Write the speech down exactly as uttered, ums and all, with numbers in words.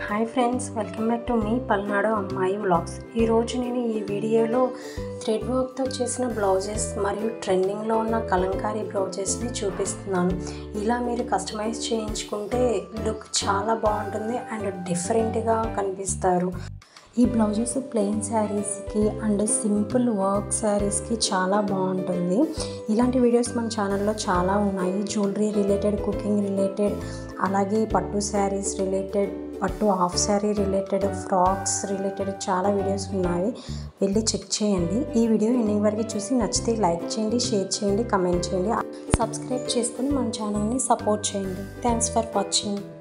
Hi friends, welcome back to మీ Palnadu Ammayi vlogs. ఈరోజు నేను ఈ వీడియోలో థ్రెడ్ వర్క్తో చేసిన బ్లౌజెస్ మరియు ట్రెండింగ్లో ఉన్న కలంకారీ బ్లౌజెస్ని చూపిస్తున్నాను. ఇలా మీరు కస్టమైజ్ చేయించుకుంటే లుక్ చాలా బాగుంటుంది అండ్ డిఫరెంట్గా కనిపిస్తారు. ఈ బ్లౌజెస్ ప్లెయిన్ శారీస్కి అండ్ సింపుల్ వర్క్ శారీస్కి చాలా బాగుంటుంది. ఇలాంటి వీడియోస్ మన ఛానల్లో చాలా ఉన్నాయి. జ్యువెలరీ రిలేటెడ్, కుకింగ్ రిలేటెడ్, అలాగే పట్టు శారీస్ రిలేటెడ్, పట్టు half sari related, frocks related చాలా వీడియోస్ ఉన్నాయి. వెళ్ళి చెక్ చేయండి. ఈ వీడియో ఎండింగ్ వరకు చూసి నచ్చితే లైక్ చేయండి, షేర్ చేయండి, కమెంట్ చేయండి, సబ్స్క్రైబ్ చేసుకొని మన ఛానల్ని సపోర్ట్ చేయండి. Thanks for watching.